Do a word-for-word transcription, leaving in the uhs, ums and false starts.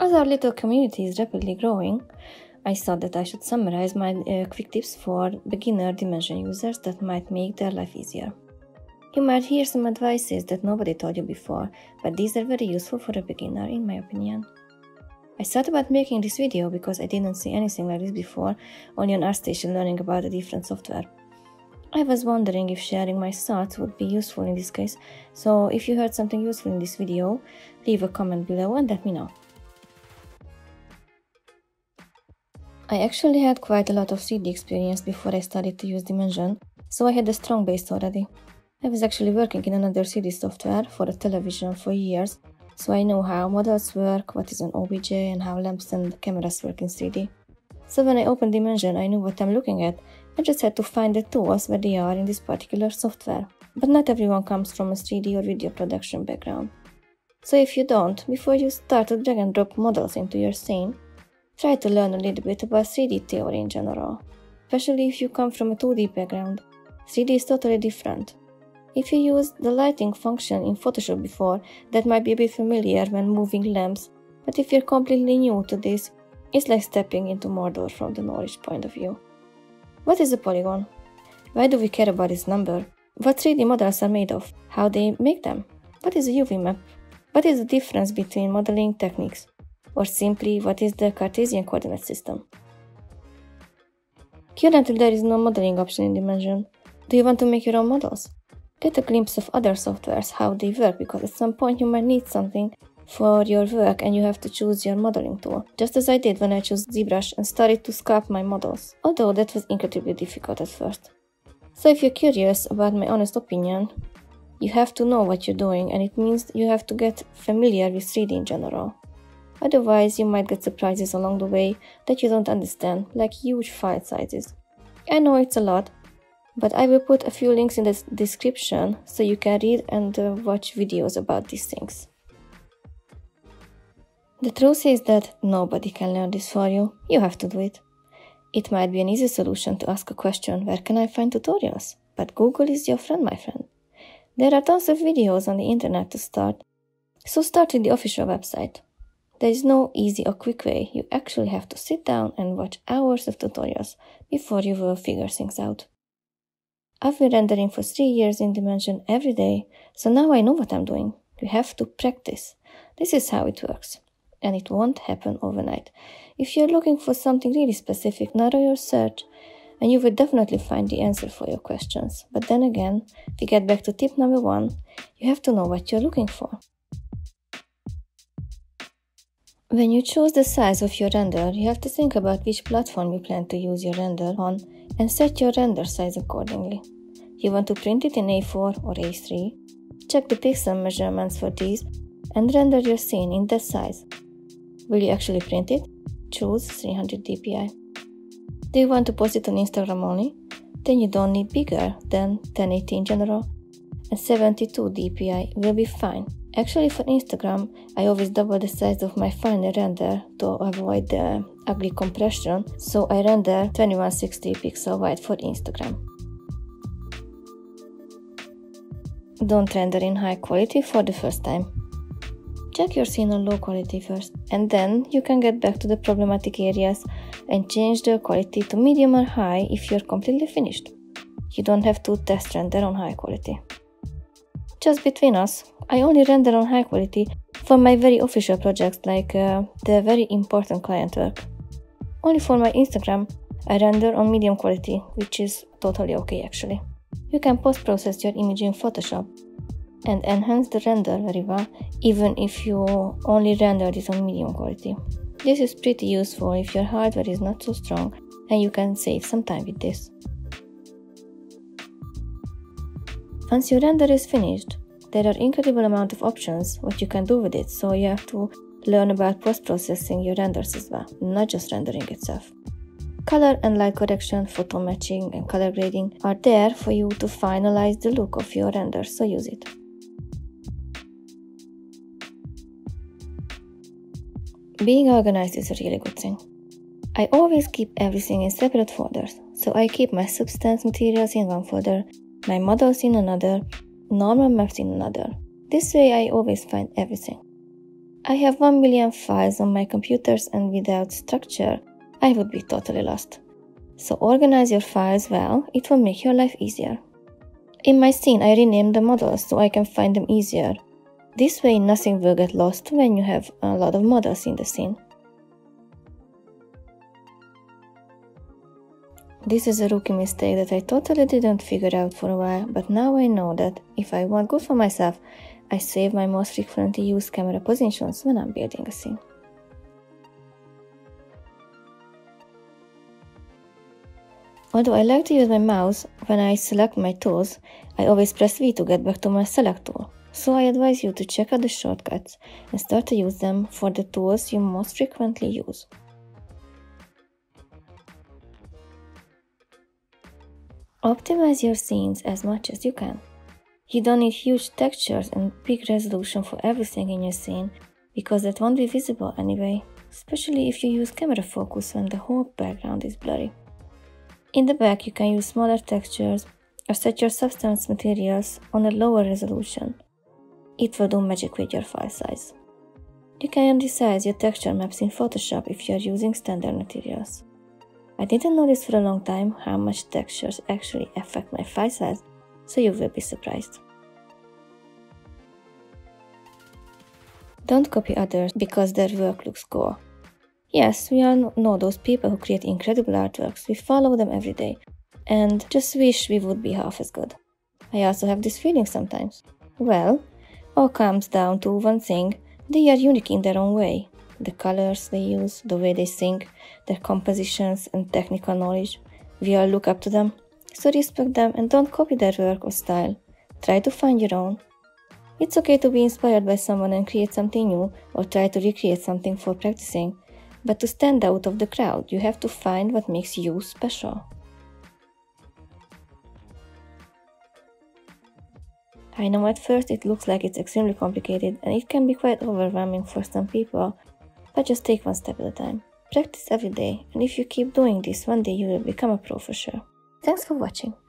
As our little community is rapidly growing, I thought that I should summarize my uh, quick tips for beginner Dimension users that might make their life easier. You might hear some advices that nobody told you before, but these are very useful for a beginner in my opinion. I thought about making this video because I didn't see anything like this before, only on ArtStation learning about the different software. I was wondering if sharing my thoughts would be useful in this case, so if you heard something useful in this video, leave a comment below and let me know. I actually had quite a lot of three D experience before I started to use Dimension, so I had a strong base already. I was actually working in another three D software for a television for years, so I know how models work, what is an O B J, and how lamps and cameras work in three D. So when I opened Dimension, I knew what I'm looking at. I just had to find the tools where they are in this particular software. But not everyone comes from a three D or video production background. So if you don't, before you start to drag and drop models into your scene, try to learn a little bit about three D theory in general. Especially if you come from a two D background. three D is totally different. If you used the lighting function in Photoshop before, that might be a bit familiar when moving lamps, but if you're completely new to this, it's like stepping into Mordor from the knowledge point of view. What is a polygon? Why do we care about its number? What three D models are made of? How they make them? What is a U V map? What is the difference between modeling techniques? Or simply, what is the Cartesian coordinate system? Currently there is no modeling option in Dimension. Do you want to make your own models? Get a glimpse of other softwares, how they work, because at some point you might need something for your work and you have to choose your modeling tool, just as I did when I chose ZBrush and started to sculpt my models, although that was incredibly difficult at first. So if you're curious about my honest opinion, you have to know what you're doing, and it means you have to get familiar with three D in general. Otherwise, you might get surprises along the way that you don't understand, like huge file sizes. I know it's a lot, but I will put a few links in the description so you can read and uh, watch videos about these things. The truth is that nobody can learn this for you, you have to do it. It might be an easy solution to ask a question, where can I find tutorials? But Google is your friend, my friend. There are tons of videos on the internet to start, so start with the official website. There is no easy or quick way, you actually have to sit down and watch hours of tutorials before you will figure things out. I've been rendering for three years in Dimension every day, so now I know what I'm doing. You have to practice. This is how it works. And it won't happen overnight. If you're looking for something really specific, narrow your search, and you will definitely find the answer for your questions. But then again, if we get back to tip number one, you have to know what you're looking for. When you choose the size of your render, you have to think about which platform you plan to use your render on and set your render size accordingly. You want to print it in A four or A three, check the pixel measurements for these, and render your scene in that size. Will you actually print it? Choose three hundred D P I. Do you want to post it on Instagram only? Then you don't need bigger than ten eighty in general, and seventy-two D P I will be fine. Actually, for Instagram, I always double the size of my final render to avoid the ugly compression, so I render twenty-one sixty pixel wide for Instagram. Don't render in high quality for the first time. Check your scene on low quality first, and then you can get back to the problematic areas and change the quality to medium or high if you're completely finished. You don't have to test render on high quality. Just between us, I only render on high quality for my very official projects like uh, the very important client work. Only for my Instagram, I render on medium quality, which is totally okay actually. You can post-process your image in Photoshop and enhance the render very well, even if you only rendered it on medium quality. This is pretty useful if your hardware is not so strong, and you can save some time with this. Once your render is finished, there are incredible amount of options what you can do with it, so you have to learn about post-processing your renders as well, not just rendering itself. Color and light correction, photo matching, and color grading are there for you to finalize the look of your render, so use it. Being organized is a really good thing. I always keep everything in separate folders, so I keep my substance materials in one folder, my models in another, normal maps in another. This way I always find everything. I have one million files on my computers and without structure, I would be totally lost. So organize your files well, it will make your life easier. In my scene, I renamed the models so I can find them easier. This way, nothing will get lost when you have a lot of models in the scene. This is a rookie mistake that I totally didn't figure out for a while, but now I know that if I want good for myself, I save my most frequently used camera positions when I'm building a scene. Although I like to use my mouse when I select my tools, I always press V to get back to my select tool. So I advise you to check out the shortcuts and start to use them for the tools you most frequently use. Optimize your scenes as much as you can. You don't need huge textures and big resolution for everything in your scene, because that won't be visible anyway, especially if you use camera focus when the whole background is blurry. In the back, you can use smaller textures or set your substance materials on a lower resolution. It will do magic with your file size. You can resize your texture maps in Photoshop if you are using standard materials. I didn't notice for a long time how much textures actually affect my file size, so you will be surprised. Don't copy others because their work looks cool. Yes, we all know those people who create incredible artworks, we follow them every day, and just wish we would be half as good. I also have this feeling sometimes. Well, all comes down to one thing: they are unique in their own way. The colors they use, the way they sing, their compositions and technical knowledge. We all look up to them, so respect them and don't copy their work or style. Try to find your own. It's okay to be inspired by someone and create something new, or try to recreate something for practicing. But to stand out of the crowd, you have to find what makes you special. I know at first it looks like it's extremely complicated and it can be quite overwhelming for some people, but just take one step at a time. Practice every day, and if you keep doing this, one day you will become a pro for sure. Thanks for watching.